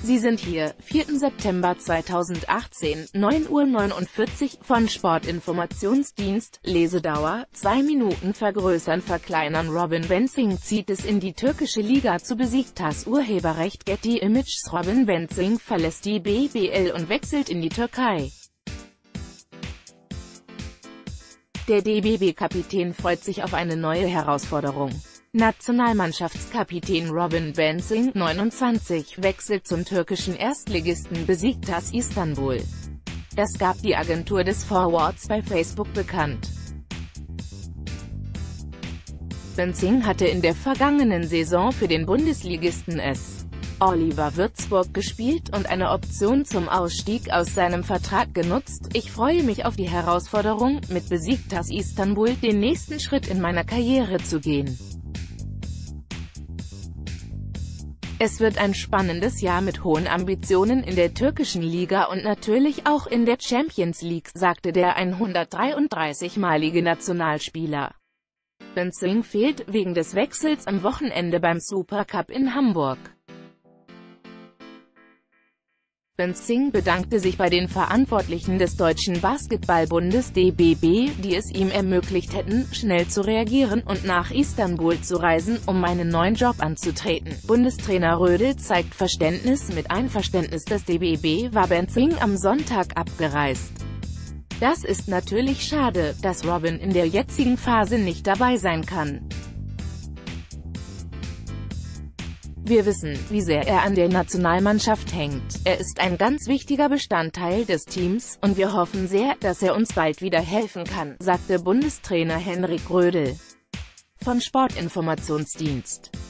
Sie sind hier, 4. September 2018, 9:49 Uhr, von Sportinformationsdienst, Lesedauer, 2 Minuten vergrößern verkleinern. Robin Benzing zieht es in die türkische Liga zu Besiktas. Urheberrecht Getty Images. Robin Benzing verlässt die BBL und wechselt in die Türkei. Der DBB-Kapitän freut sich auf eine neue Herausforderung. Nationalmannschaftskapitän Robin Benzing, 29, wechselt zum türkischen Erstligisten Besiktas Istanbul. Das gab die Agentur des Forwards bei Facebook bekannt. Benzing hatte in der vergangenen Saison für den Bundesligisten SV Oliver Würzburg gespielt und eine Option zum Ausstieg aus seinem Vertrag genutzt. Ich freue mich auf die Herausforderung, mit Besiktas Istanbul den nächsten Schritt in meiner Karriere zu gehen. Es wird ein spannendes Jahr mit hohen Ambitionen in der türkischen Liga und natürlich auch in der Champions League, sagte der 133-malige Nationalspieler. Benzing fehlt wegen des Wechsels am Wochenende beim Supercup in Hamburg. Benzing bedankte sich bei den Verantwortlichen des Deutschen Basketballbundes DBB, die es ihm ermöglicht hätten, schnell zu reagieren und nach Istanbul zu reisen, um meinen neuen Job anzutreten. Bundestrainer Rödel zeigt Verständnis. Mit Einverständnis des DBB war Benzing am Sonntag abgereist. Das ist natürlich schade, dass Robin in der jetzigen Phase nicht dabei sein kann. Wir wissen, wie sehr er an der Nationalmannschaft hängt. Er ist ein ganz wichtiger Bestandteil des Teams, und wir hoffen sehr, dass er uns bald wieder helfen kann, sagte Bundestrainer Henrik Rödel von Sportinformationsdienst.